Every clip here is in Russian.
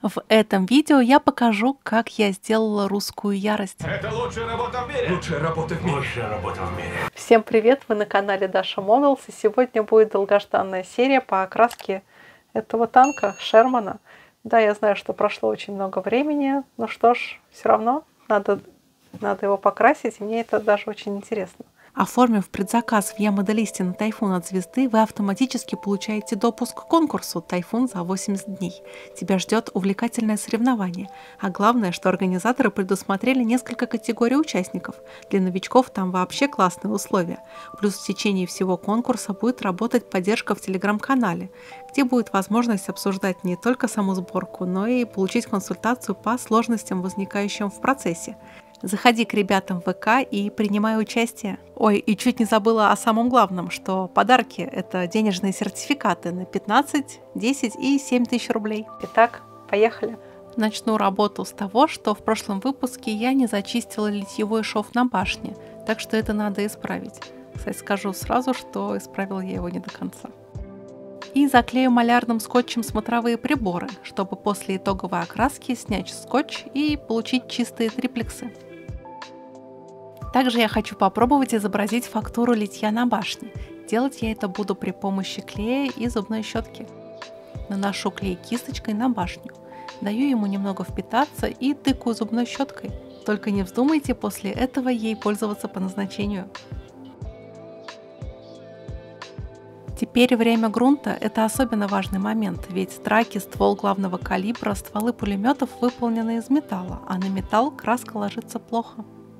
В этом видео я покажу, как я сделала русскую ярость. Это лучшая работа в мире. Лучшая работа в мире. Лучшая работа в мире. Всем привет! Вы на канале Даша Models, и сегодня будет долгожданная серия по окраске этого танка Шермана. Да, я знаю, что прошло очень много времени, но что ж, все равно надо его покрасить, и мне это даже очень интересно. Оформив предзаказ в Я-моделисте на Тайфун от звезды, вы автоматически получаете допуск к конкурсу «Тайфун за 80 дней». Тебя ждет увлекательное соревнование. А главное, что организаторы предусмотрели несколько категорий участников. Для новичков там вообще классные условия. Плюс в течение всего конкурса будет работать поддержка в телеграм-канале, где будет возможность обсуждать не только саму сборку, но и получить консультацию по сложностям, возникающим в процессе. Заходи к ребятам в ВК и принимай участие. Ой, и чуть не забыла о самом главном, что подарки – это денежные сертификаты на 15, 10 и 7 тысяч рублей. Итак, поехали. Начну работу с того, что в прошлом выпуске я не зачистила литьевой шов на башне, так что это надо исправить. Кстати, скажу сразу, что исправила я его не до конца. И заклею малярным скотчем смотровые приборы, чтобы после итоговой окраски снять скотч и получить чистые триплексы. Также я хочу попробовать изобразить фактуру литья на башне. Делать я это буду при помощи клея и зубной щетки. Наношу клей кисточкой на башню. Даю ему немного впитаться и тыкаю зубной щеткой. Только не вздумайте после этого ей пользоваться по назначению. Теперь время грунта – это особенно важный момент, ведь траки, ствол главного калибра, стволы пулеметов выполнены из металла, а на металл краска ложится плохо.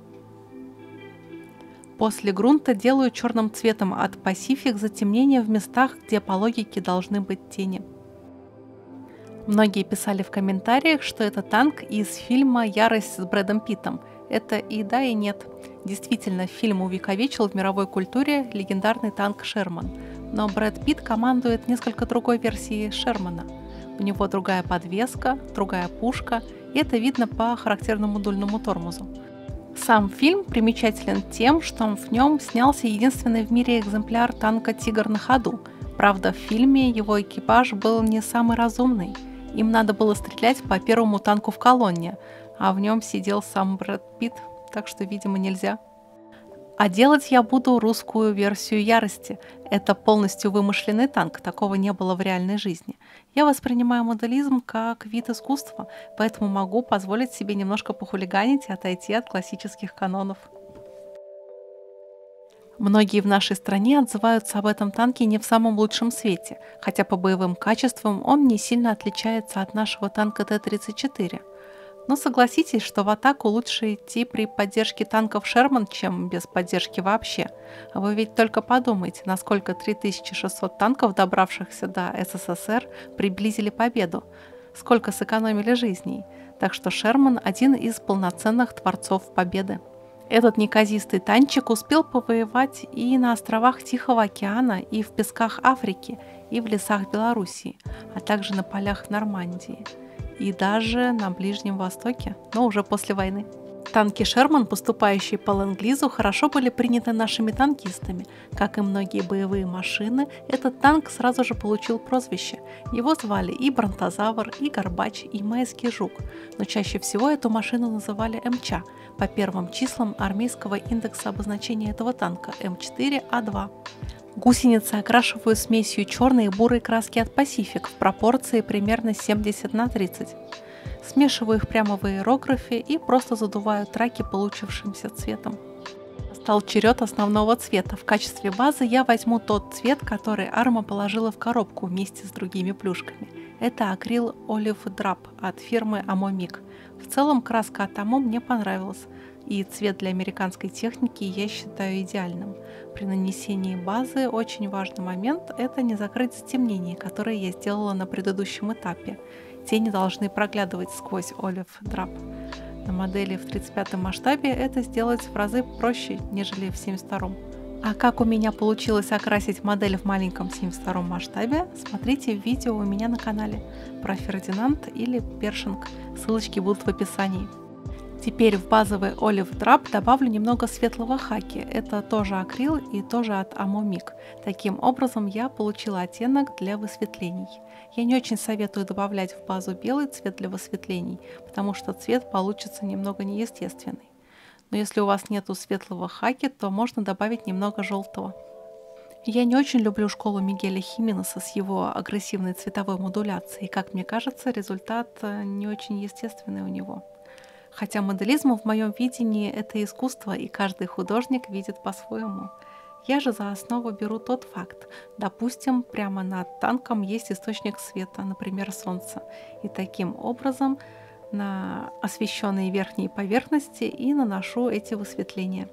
После грунта делаю черным цветом от Pacific затемнение в местах, где по логике должны быть тени. Многие писали в комментариях, что это танк из фильма «Ярость» с Брэдом Питтом. Это и да, и нет. Действительно, фильм увековечил в мировой культуре легендарный танк Шерман. Но Брэд Питт командует несколько другой версией Шермана. У него другая подвеска, другая пушка, и это видно по характерному дульному тормозу. Сам фильм примечателен тем, что в нем снялся единственный в мире экземпляр танка «Тигр» на ходу. Правда, в фильме его экипаж был не самый разумный. Им надо было стрелять по первому танку в колонне, а в нем сидел сам Брэд Питт, так что, видимо, нельзя. А делать я буду русскую версию «Ярости». Это полностью вымышленный танк, такого не было в реальной жизни. Я воспринимаю моделизм как вид искусства, поэтому могу позволить себе немножко похулиганить и отойти от классических канонов. Многие в нашей стране отзываются об этом танке не в самом лучшем свете, хотя по боевым качествам он не сильно отличается от нашего танка Т-34. Но согласитесь, что в атаку лучше идти при поддержке танков Шерман, чем без поддержки вообще. А вы ведь только подумайте, насколько 3600 танков, добравшихся до СССР, приблизили победу, сколько сэкономили жизней. Так что Шерман – один из полноценных творцов победы. Этот неказистый танчик успел повоевать и на островах Тихого океана, и в песках Африки, и в лесах Белоруссии, а также на полях Нормандии. И даже на Ближнем Востоке, но уже после войны. Танки Шерман, поступающие по ленд-лизу, хорошо были приняты нашими танкистами. Как и многие боевые машины, этот танк сразу же получил прозвище. Его звали и Бронтозавр, и Горбач, и Майский Жук. Но чаще всего эту машину называли МЧА, по первым числам армейского индекса обозначения этого танка М4А2. Гусеницы окрашиваю смесью черной и бурой краски от Pacific в пропорции примерно 70/30. Смешиваю их прямо в аэрографе и просто задуваю траки получившимся цветом. Настал черед основного цвета. В качестве базы я возьму тот цвет, который Арма положила в коробку вместе с другими плюшками. Это акрил Olive Drab от фирмы Amomik. В целом краска от Amo мне понравилась. И цвет для американской техники я считаю идеальным. При нанесении базы очень важный момент – это не закрыть затемнение, которое я сделала на предыдущем этапе. Тени должны проглядывать сквозь Olive Drab. На модели в 35-м масштабе это сделать в разы проще, нежели в 72-м. А как у меня получилось окрасить модель в маленьком 72-м масштабе, смотрите в видео у меня на канале про Фердинанд или Першинг. Ссылочки будут в описании. Теперь в базовый Olive Drab добавлю немного светлого хаки. Это тоже акрил и тоже от Amomik. Таким образом я получила оттенок для высветлений. Я не очень советую добавлять в базу белый цвет для высветлений, потому что цвет получится немного неестественный. Но если у вас нету светлого хаки, то можно добавить немного желтого. Я не очень люблю школу Мигеля Хименеса с его агрессивной цветовой модуляцией. Как мне кажется, результат не очень естественный у него. Хотя моделизм в моем видении — это искусство, и каждый художник видит по-своему. Я же за основу беру тот факт. Допустим, прямо над танком есть источник света, например, солнце. И таким образом на освещенные верхние поверхности и наношу эти высветления.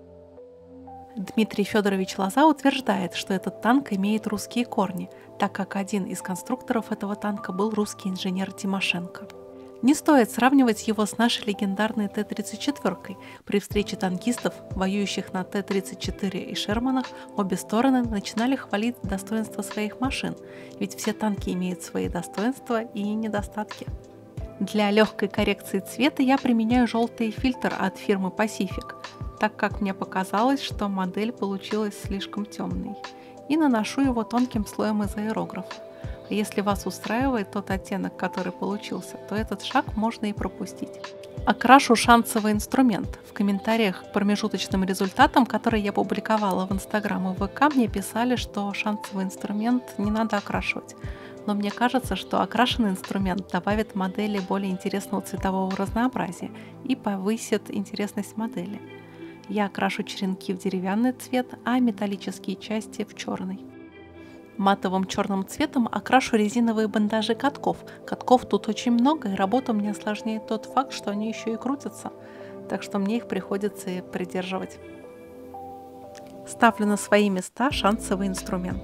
Дмитрий Федорович Лоза утверждает, что этот танк имеет русские корни, так как один из конструкторов этого танка был русский инженер Тимошенко. Не стоит сравнивать его с нашей легендарной Т-34. При встрече танкистов, воюющих на Т-34 и Шерманах, обе стороны начинали хвалить достоинства своих машин, ведь все танки имеют свои достоинства и недостатки. Для легкой коррекции цвета я применяю желтый фильтр от фирмы Pacific, так как мне показалось, что модель получилась слишком темной, и наношу его тонким слоем из аэрографа. Если вас устраивает тот оттенок, который получился, то этот шаг можно и пропустить. Окрашу шансовый инструмент. В комментариях к промежуточным результатам, которые я публиковала в Инстаграм и ВК, мне писали, что шансовый инструмент не надо окрашивать. Но мне кажется, что окрашенный инструмент добавит модели более интересного цветового разнообразия и повысит интересность модели. Я окрашу черенки в деревянный цвет, а металлические части в черный. Матовым черным цветом окрашу резиновые бандажи катков. Катков тут очень много, и работу мне осложняет тот факт, что они еще и крутятся, так что мне их приходится и придерживать. Ставлю на свои места шансовый инструмент.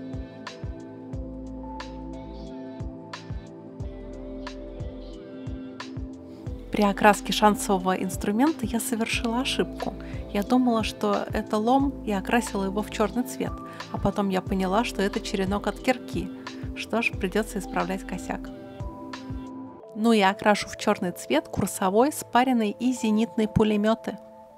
При окраске шансового инструмента я совершила ошибку. Я думала, что это лом, и окрасила его в черный цвет, а потом я поняла, что это черенок от кирки. Что ж, придется исправлять косяк. Ну и окрашу в черный цвет курсовой, спаренный и зенитный пулеметы.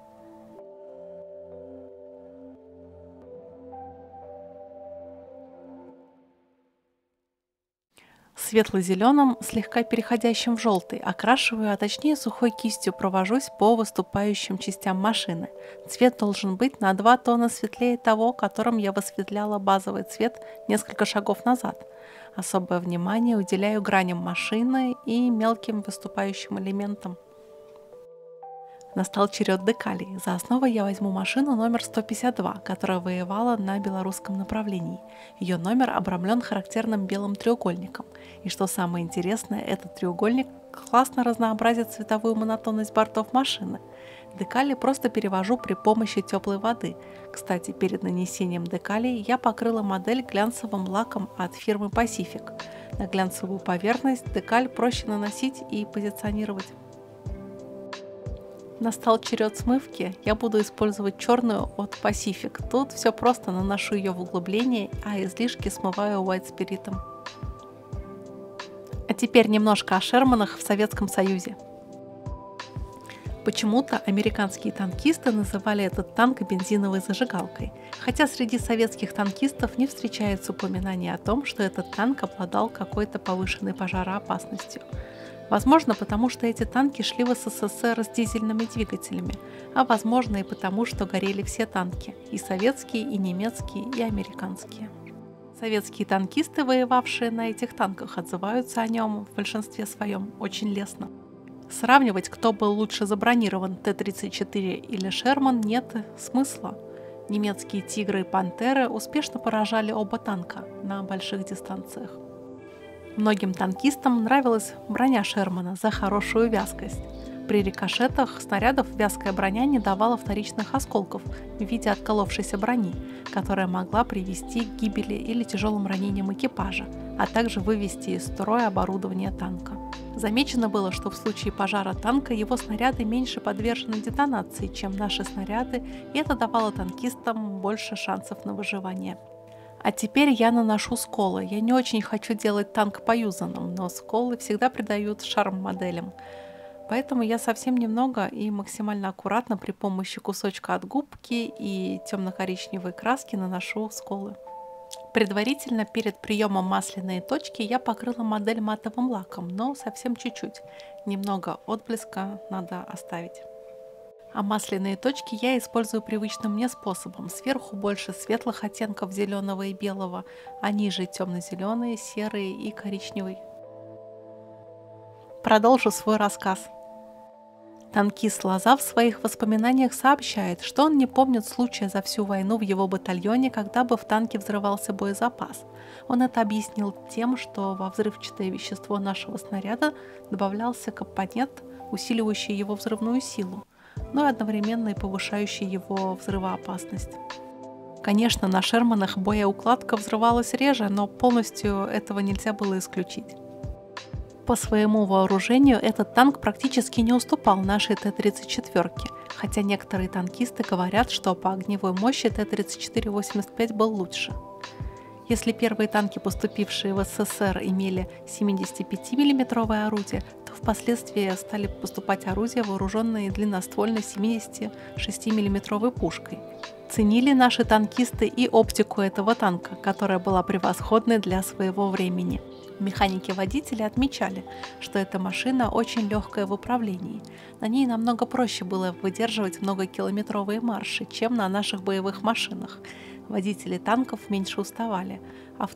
Светло-зеленым, слегка переходящим в желтый, окрашиваю, а точнее сухой кистью провожусь по выступающим частям машины. Цвет должен быть на 2 тона светлее того, которым я высветляла базовый цвет несколько шагов назад. Особое внимание уделяю граням машины и мелким выступающим элементам. Настал черед декалей. За основу я возьму машину номер 152, которая воевала на белорусском направлении. Ее номер обрамлен характерным белым треугольником. И что самое интересное, этот треугольник классно разнообразит цветовую монотонность бортов машины. Декали просто перевожу при помощи теплой воды. Кстати, перед нанесением декалей я покрыла модель глянцевым лаком от фирмы Pacific. На глянцевую поверхность декаль проще наносить и позиционировать. Настал черед смывки. Я буду использовать черную от Pacific. Тут все просто, наношу ее в углубление, а излишки смываю white спиритом. А теперь немножко о Шерманах в Советском Союзе. Почему-то американские танкисты называли этот танк бензиновой зажигалкой, хотя среди советских танкистов не встречается упоминания о том, что этот танк обладал какой-то повышенной пожароопасностью. Возможно, потому что эти танки шли в СССР с дизельными двигателями, а возможно и потому, что горели все танки, и советские, и немецкие, и американские. Советские танкисты, воевавшие на этих танках, отзываются о нем в большинстве своем очень лестно. Сравнивать, кто был лучше забронирован, Т-34 или Шерман, нет смысла. Немецкие «Тигры» и «Пантеры» успешно поражали оба танка на больших дистанциях. Многим танкистам нравилась броня Шермана за хорошую вязкость. При рикошетах снарядов вязкая броня не давала вторичных осколков в виде отколовшейся брони, которая могла привести к гибели или тяжелым ранениям экипажа, а также вывести из строя оборудование танка. Замечено было, что в случае пожара танка его снаряды меньше подвержены детонации, чем наши снаряды, и это давало танкистам больше шансов на выживание. А теперь я наношу сколы. Я не очень хочу делать танк поюзанным, но сколы всегда придают шарм моделям. Поэтому я совсем немного и максимально аккуратно при помощи кусочка от губки и темно-коричневой краски наношу сколы. Предварительно перед приемом масляной точки я покрыла модель матовым лаком, но совсем чуть-чуть. Немного отблеска надо оставить. А масляные точки я использую привычным мне способом. Сверху больше светлых оттенков зеленого и белого, а ниже темно-зеленые, серые и коричневый. Продолжу свой рассказ. Танкист Лоза в своих воспоминаниях сообщает, что он не помнит случая за всю войну в его батальоне, когда бы в танке взрывался боезапас. Он это объяснил тем, что во взрывчатое вещество нашего снаряда добавлялся компонент, усиливающий его взрывную силу, но и одновременно и повышающий его взрывоопасность. Конечно, на Шерманах боеукладка взрывалась реже, но полностью этого нельзя было исключить. По своему вооружению этот танк практически не уступал нашей Т-34, хотя некоторые танкисты говорят, что по огневой мощи Т-34-85 был лучше. Если первые танки, поступившие в СССР, имели 75 миллиметровое орудие, то впоследствии стали поступать орудия, вооруженные длинноствольной 76 миллиметровой пушкой. Ценили наши танкисты и оптику этого танка, которая была превосходной для своего времени. Механики-водители отмечали, что эта машина очень легкая в управлении. На ней намного проще было выдерживать многокилометровые марши, чем на наших боевых машинах. Водители танков меньше уставали, а в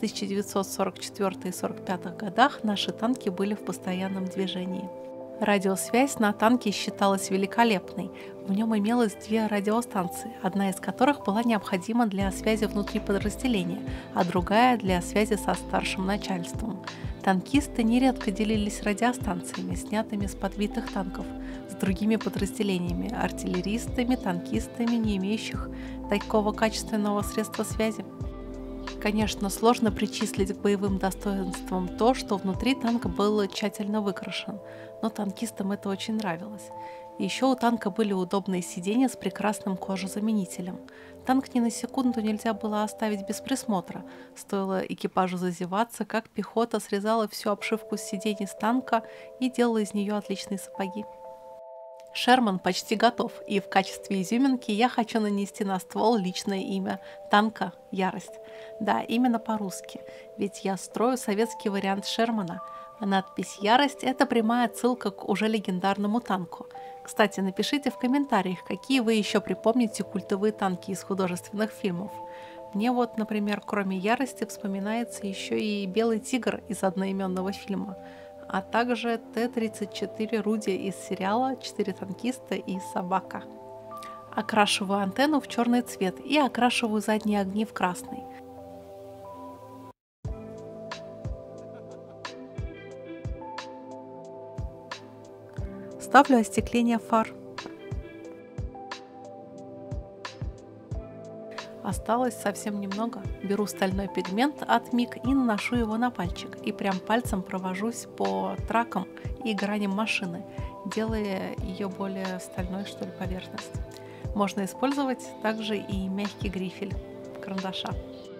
1944 и 1945 годах наши танки были в постоянном движении. Радиосвязь на танке считалась великолепной. В нем имелось 2 радиостанции, одна из которых была необходима для связи внутри подразделения, а другая для связи со старшим начальством. Танкисты нередко делились радиостанциями, снятыми с подбитых танков, с другими подразделениями, артиллеристами, танкистами, не имеющих такого качественного средства связи. Конечно, сложно причислить к боевым достоинствам то, что внутри танка был тщательно выкрашен, но танкистам это очень нравилось. И еще у танка были удобные сиденья с прекрасным кожезаменителем. Танк ни на секунду нельзя было оставить без присмотра. Стоило экипажу зазеваться, как пехота срезала всю обшивку с сидений с танка и делала из нее отличные сапоги. Шерман почти готов, и в качестве изюминки я хочу нанести на ствол личное имя танка «Ярость». Да, именно по-русски, ведь я строю советский вариант Шермана, а надпись «Ярость» — это прямая отсылка к уже легендарному танку. Кстати, напишите в комментариях, какие вы еще припомните культовые танки из художественных фильмов. Мне вот, например, кроме «Ярости» вспоминается еще и «Белый тигр» из одноименного фильма, а также Т-34 Руди из сериала «4 танкиста и собака». Окрашиваю антенну в черный цвет и окрашиваю задние огни в красный. Ставлю остекление фар. Осталось совсем немного. Беру стальной пигмент от МИГ и наношу его на пальчик. И прям пальцем провожусь по тракам и граням машины, делая ее более стальной, что ли, поверхность. Можно использовать также и мягкий грифель карандаша.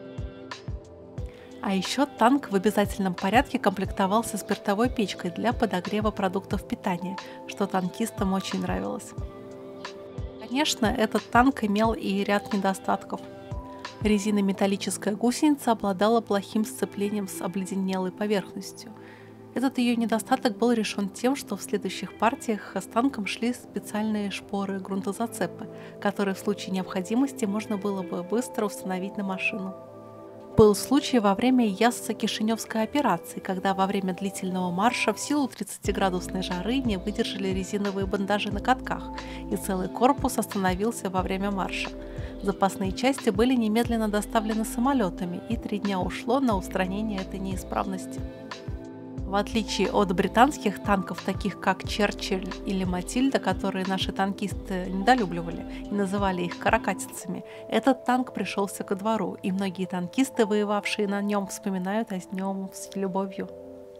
А еще танк в обязательном порядке комплектовался спиртовой печкой для подогрева продуктов питания, что танкистам очень нравилось. Конечно, этот танк имел и ряд недостатков. Резинометаллическая гусеница обладала плохим сцеплением с обледенелой поверхностью. Этот ее недостаток был решен тем, что в следующих партиях с танком шли специальные шпоры-грунтозацепы, которые в случае необходимости можно было бы быстро установить на машину. Был случай во время Ясса-Кишиневской операции, когда во время длительного марша в силу 30-градусной жары не выдержали резиновые бандажи на катках, и целый корпус остановился во время марша. Запасные части были немедленно доставлены самолетами, и 3 дня ушло на устранение этой неисправности. В отличие от британских танков, таких как Черчилль или Матильда, которые наши танкисты недолюбливали и называли их каракатицами, этот танк пришелся ко двору, и многие танкисты, воевавшие на нем, вспоминают о нем с любовью.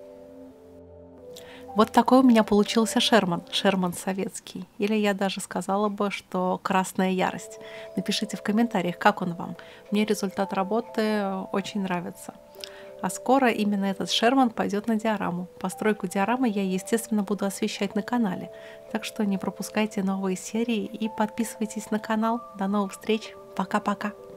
Вот такой у меня получился Шерман советский. Или я даже сказала бы, что красная ярость. Напишите в комментариях, как он вам. Мне результат работы очень нравится. А скоро именно этот Шерман пойдет на диораму. Постройку диорамы я, естественно, буду освещать на канале. Так что не пропускайте новые серии и подписывайтесь на канал. До новых встреч. Пока-пока.